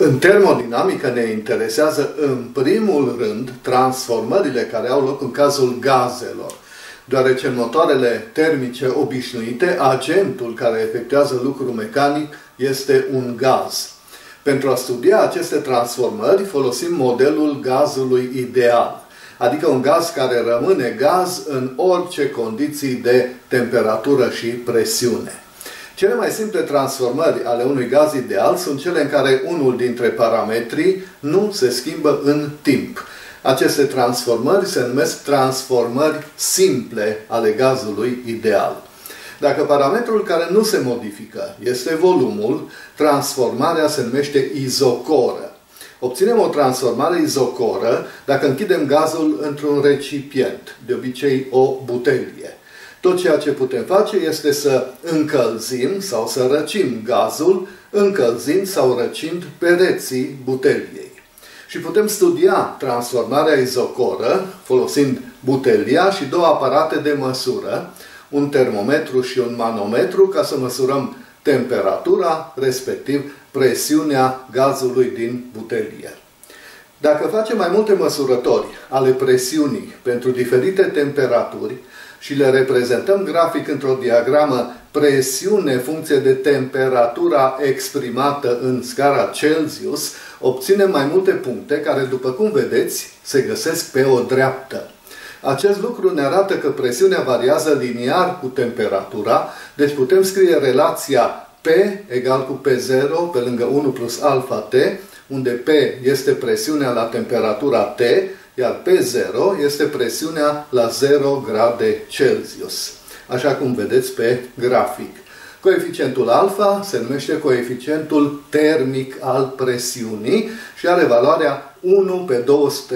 În termodinamică ne interesează în primul rând transformările care au loc în cazul gazelor, deoarece în motoarele termice obișnuite, agentul care efectuează lucrul mecanic este un gaz. Pentru a studia aceste transformări folosim modelul gazului ideal, adică un gaz care rămâne gaz în orice condiții de temperatură și presiune. Cele mai simple transformări ale unui gaz ideal sunt cele în care unul dintre parametrii nu se schimbă în timp. Aceste transformări se numesc transformări simple ale gazului ideal. Dacă parametrul care nu se modifică este volumul, transformarea se numește izocoră. Obținem o transformare izocoră dacă închidem gazul într-un recipient, de obicei o butelie. Tot ceea ce putem face este să încălzim sau să răcim gazul, încălzind sau răcind pereții buteliei. Și putem studia transformarea izocoră folosind butelia și două aparate de măsură, un termometru și un manometru, ca să măsurăm temperatura, respectiv presiunea gazului din butelie. Dacă facem mai multe măsurători ale presiunii pentru diferite temperaturi și le reprezentăm grafic într-o diagramă presiune în funcție de temperatura exprimată în scara Celsius, obținem mai multe puncte care, după cum vedeți, se găsesc pe o dreaptă. Acest lucru ne arată că presiunea variază liniar cu temperatura, deci putem scrie relația P egal cu P0 pe lângă 1 plus alfa T, unde P este presiunea la temperatura T, iar P0 este presiunea la 0 grade Celsius, așa cum vedeți pe grafic. Coeficientul alfa se numește coeficientul termic al presiunii și are valoarea 1 pe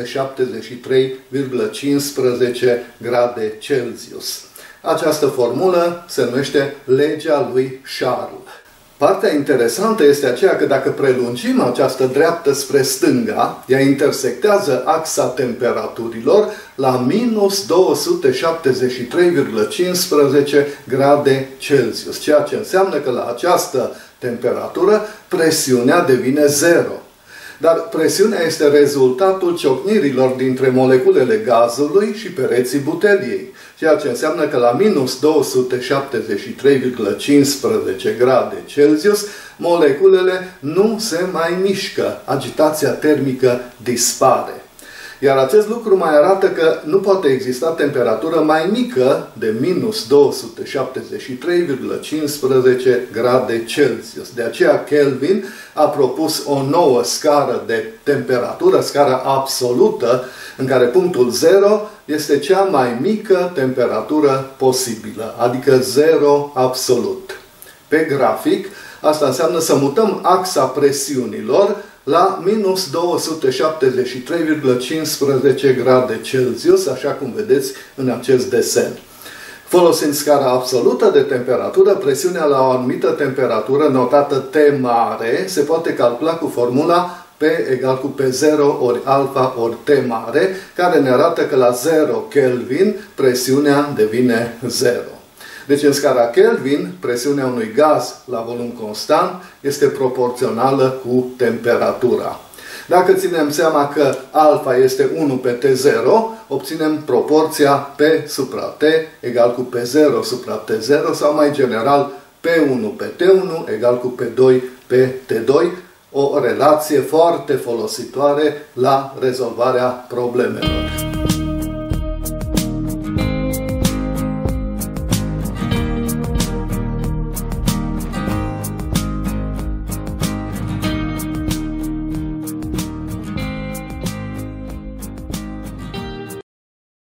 273,15 grade Celsius. Această formulă se numește legea lui Charles. Partea interesantă este aceea că dacă prelungim această dreaptă spre stânga, ea intersectează axa temperaturilor la minus 273,15 grade Celsius, ceea ce înseamnă că la această temperatură presiunea devine 0. Dar presiunea este rezultatul ciocnirilor dintre moleculele gazului și pereții buteliei, ceea ce înseamnă că la minus 273,15 grade Celsius moleculele nu se mai mișcă, agitația termică dispare. Iar acest lucru mai arată că nu poate exista temperatură mai mică de minus 273,15 grade Celsius. De aceea Kelvin a propus o nouă scară de temperatură, scara absolută, în care punctul 0 este cea mai mică temperatură posibilă, adică 0 absolut. Pe grafic, asta înseamnă să mutăm axa presiunilor la minus 273,15 grade Celsius, așa cum vedeți în acest desen. Folosind scara absolută de temperatură, presiunea la o anumită temperatură notată T mare se poate calcula cu formula P egal cu P0 ori alfa ori T mare, care ne arată că la 0 Kelvin presiunea devine 0. Deci în scara Kelvin, presiunea unui gaz la volum constant este proporțională cu temperatura. Dacă ținem seama că alfa este 1 pe T0, obținem proporția P supra T egal cu P0 supra T0 sau mai general P1 pe T1 egal cu P2 pe T2, o relație foarte folositoare la rezolvarea problemelor.